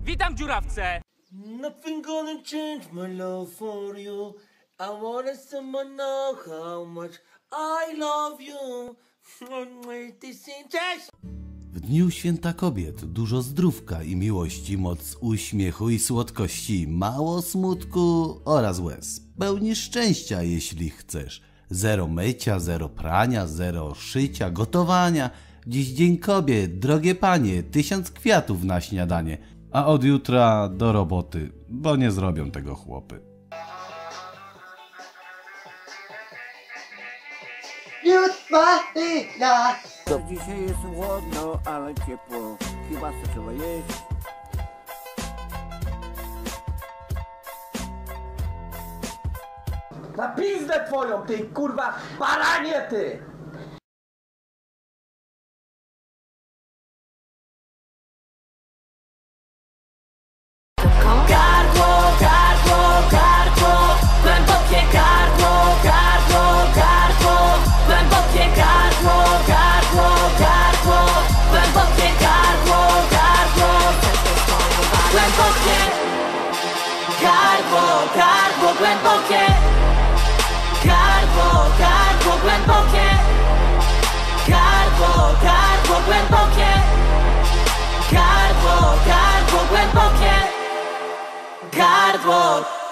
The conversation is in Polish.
Witam w dziurawce. Nothing gonna change my love for you. I wanna someone know how much I love you. Cześć! W dniu święta kobiet dużo zdrówka i miłości, moc uśmiechu i słodkości, mało smutku oraz łez. Pełni szczęścia, jeśli chcesz. Zero mycia, zero prania, zero szycia, gotowania. Dziś dzień kobiet, drogie panie, 1000 kwiatów na śniadanie. A od jutra do roboty, bo nie zrobią tego chłopy. Dzisiaj jest chłodno, ale ciepło. Chyba co trzeba jeść. Na pizdę twoją, ty kurwa baranie ty! Gardło, gardło, gardło, głębokie gardło, gardło, gardło, głębokie gardło, gardło, gardło, głębokie gardło, gardło, głębokie gardło, gardło, głębokie gardło, gardło, głębokie gardło, gardło, głębokie gardło, gardło, głębokie gardło.